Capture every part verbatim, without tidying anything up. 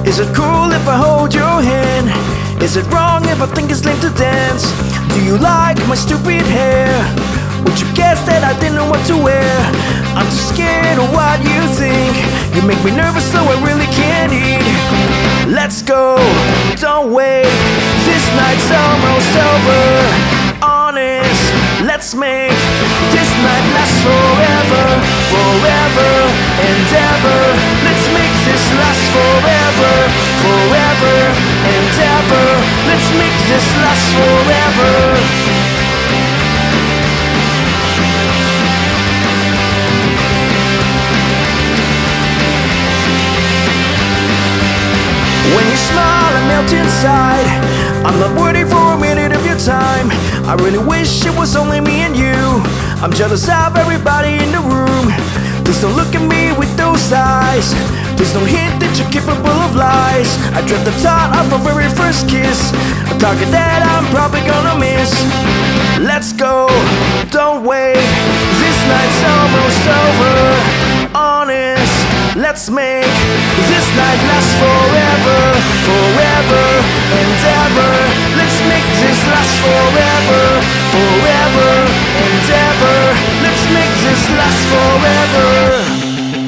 Is it cool if I hold your hand? Is it wrong if I think it's lame to dance? Do you like my stupid hair? Would you guess that I didn't know what to wear? I'm too scared of what you think. You make me nervous so I really can't eat. Let's go, don't wait. This night's almost over. Honest, let's make this night last forever. Forever and ever. Let's make this last forever. Forever and ever. Let's make this last forever. When you smile, I melt inside. I'm not worthy for a minute of your time. I really wish it was only me and you. I'm jealous of everybody in the room. Please don't look at me with those eyes. Please don't hint that you're capable of lies. I dreamt the thought of our very first kiss, a target that I'm probably gonna miss. Let's go, don't wait. This night's almost over. Honest, let's make this night last forever. Forever and ever. Let's make this last forever. Forever and ever. Let's make this last forever.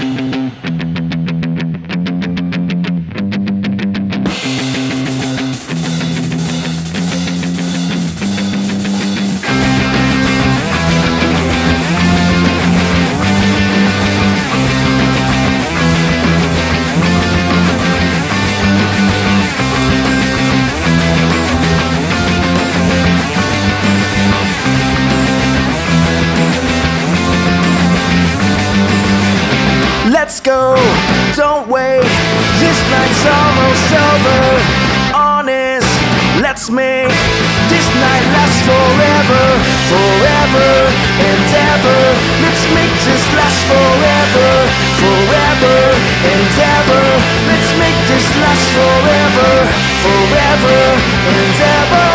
Let's go, don't wait. This night's almost over. Honest, let's make this night last forever. Forever and ever. Let's make this last forever. Forever and ever. Let's make this last forever. Forever and ever.